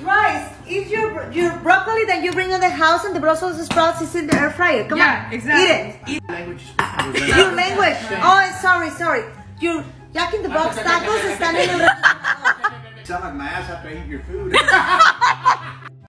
rice. Eat your broccoli that you bring in the house, and the Brussels sprouts is in the air fryer. Come on, exactly. Eat it. Your language. Oh, sorry. Your Jack in the Box tacos están en el. Sound like my ass after I eat your food.